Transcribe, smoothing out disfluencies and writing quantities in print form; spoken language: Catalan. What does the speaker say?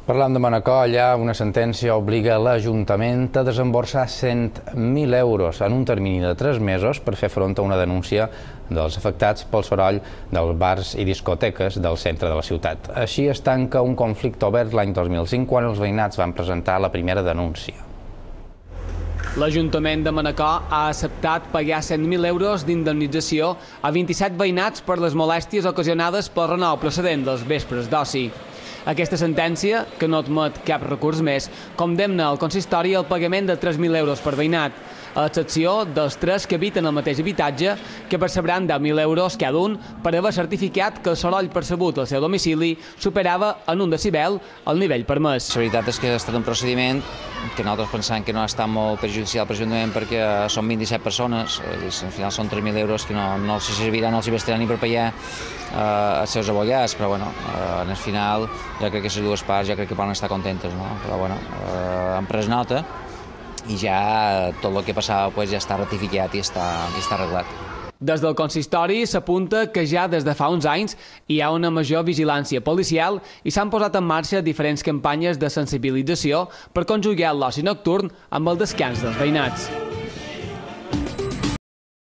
Parlant de Manacor, allà una sentència obliga l'Ajuntament a desemborsar 100.000 euros en un termini de 3 mesos per fer front a una denúncia dels afectats pel soroll dels bars i discoteques del centre de la ciutat. Així es tanca un conflicte obert l'any 2005 quan els veïnats van presentar la primera denúncia. L'Ajuntament de Manacor ha acceptat pagar 100.000 euros d'indemnització a 27 veïnats per les molèsties ocasionades pel renou procedent dels vespres d'oci. Aquesta sentència, que no admet cap recurs més, condemna al consistori el pagament de 3.000 euros per veïnat, a l'excepció dels 3 que habiten al mateix habitatge, que percebran 10.000 euros cada un per haver certificat que el soroll percebut al seu domicili superava en 1 decibel el nivell permès. La veritat és que ha estat un procediment que nosaltres pensem que no ha estat molt perjudicial per l'Ajuntament perquè són 27 persones, al final són 3.000 euros que no els serviran, no els bastaran ni per pagar els seus abogats, però bueno, en el final jo crec que les dues parts poden estar contentes, no? Però bueno, han pres nota i ja tot el que passava ja està ratificat i està arreglat. Des del consistori s'apunta que ja des de fa uns anys hi ha una major vigilància policial i s'han posat en marxa diferents campanyes de sensibilització per conjugar l'oci nocturn amb el descans dels veïnats.